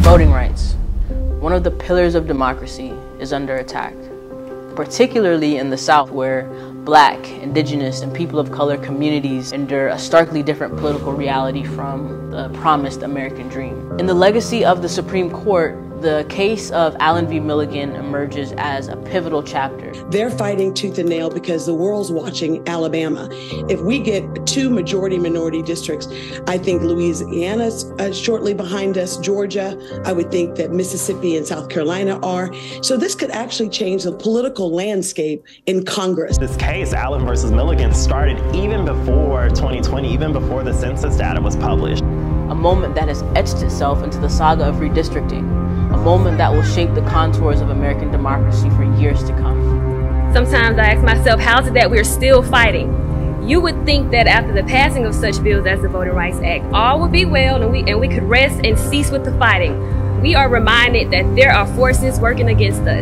Voting rights. One of the pillars of democracy is under attack, particularly in the South, where Black, Indigenous, and people of color communities endure a starkly different political reality from the promised American dream. In the legacy of the Supreme Court, the case of Allen v. Milligan emerges as a pivotal chapter. They're fighting tooth and nail because the world's watching Alabama. If we get 2 majority-minority districts, I think Louisiana's shortly behind us, Georgia. I would think that Mississippi and South Carolina are. So this could actually change the political landscape in Congress. This case, Allen versus Milligan, started even before 2020, even before the census data was published. A moment that has etched itself into the saga of redistricting. A moment that will shape the contours of American democracy for years to come. Sometimes I ask myself, how is it that we're still fighting? You would think that after the passing of such bills as the Voting Rights Act, all would be well and we could rest and cease with the fighting. We are reminded that there are forces working against us.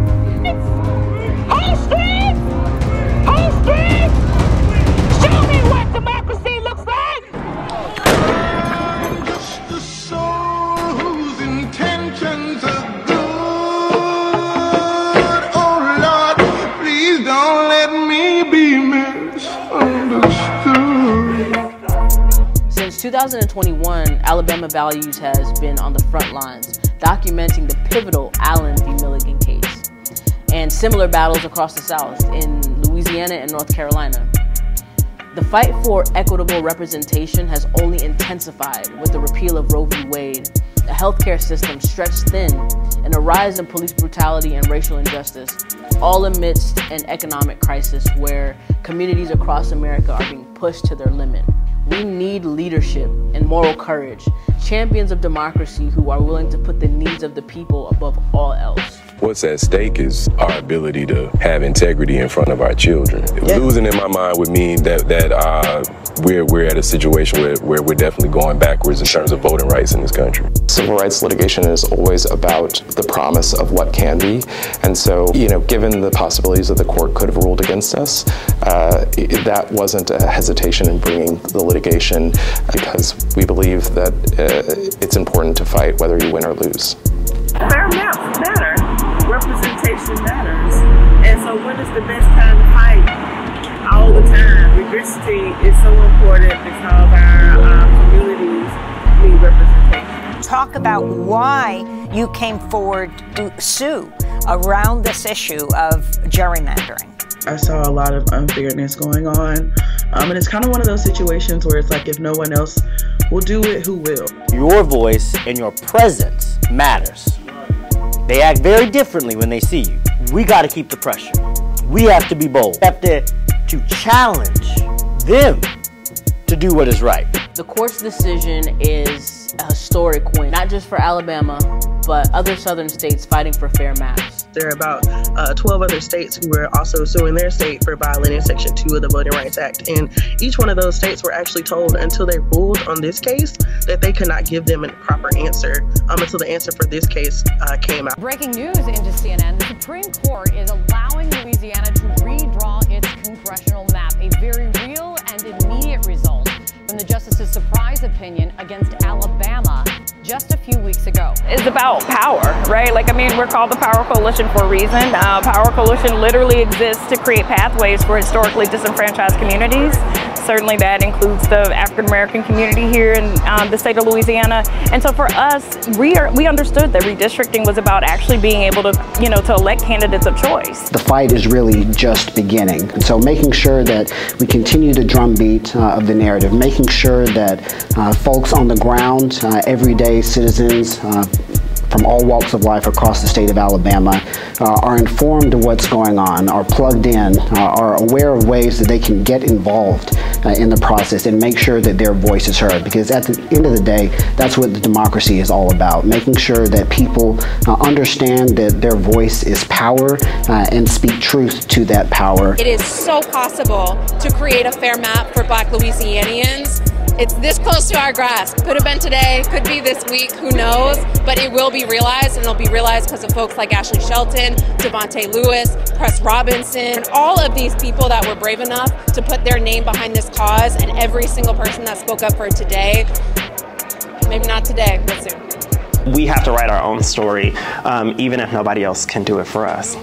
Hold still! Hold still! Show me what democracy looks like! Just the soul whose intentions are good. Oh Lord, please don't let me be misunderstood. Since 2021, Alabama Values has been on the front lines, documenting the pivotal Allen v. Milligan case, and similar battles across the South in Louisiana and North Carolina. The fight for equitable representation has only intensified with the repeal of Roe v. Wade, a healthcare system stretched thin, and a rise in police brutality and racial injustice, all amidst an economic crisis where communities across America are being pushed to their limit. We need leadership and moral courage, champions of democracy who are willing to put the needs of the people above all else. What's at stake is our ability to have integrity in front of our children. Yeah. Losing in my mind would mean that we're at a situation where we're definitely going backwards in terms of voting rights in this country. Civil rights litigation is always about the promise of what can be. And so, given the possibilities that the court could have ruled against us, that wasn't a hesitation in bringing the litigation, because we believe that it's important to fight whether you win or lose. Fair maps matter. Representation matters. And so when is the best time to fight? All the time. Redistricting is so important because our communities need representation. Talk about why you came forward to sue around this issue of gerrymandering. I saw a lot of unfairness going on. And it's kind of one of those situations where it's like, if no one else will do it, who will? Your voice and your presence matters. They act very differently when they see you. We got to keep the pressure. We have to be bold. We have to challenge them to do what is right. The court's decision is a historic win, not just for Alabama, but other southern states fighting for fair maps. There are about 12 other states who were also suing their state for violating Section 2 of the Voting Rights Act. And each one of those states were actually told until they ruled on this case that they could not give them a proper answer until the answer for this case came out. Breaking news into CNN, the Supreme Court is allowing Louisiana to redraw its congressional map, a very real and immediate result from the justice's surprise opinion against Alabama just a few weeks ago. It's about power, right? We're called the Power Coalition for a reason. Power Coalition literally exists to create pathways for historically disenfranchised communities. Certainly that includes the African American community here in the state of Louisiana. And so for us, we understood that redistricting was about actually being able to, to elect candidates of choice. The fight is really just beginning. And so making sure that we continue the drumbeat of the narrative, making sure that folks on the ground, everyday citizens, from all walks of life across the state of Alabama are informed of what's going on, are plugged in, are aware of ways that they can get involved in the process and make sure that their voice is heard. Because at the end of the day, that's what the democracy is all about, making sure that people understand that their voice is power and speak truth to that power. It is so possible to create a fair map for Black Louisianians. It's this close to our grasp. Could have been today, could be this week, who knows? But it will be realized, and it'll be realized because of folks like Ashley Shelton, Devontae Lewis, Press Robinson, all of these people that were brave enough to put their name behind this cause, and every single person that spoke up for it today. Maybe not today, but soon. We have to write our own story, even if nobody else can do it for us.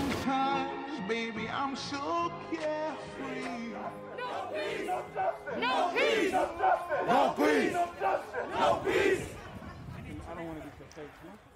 No peace! No peace! No peace! I don't want to be so fake,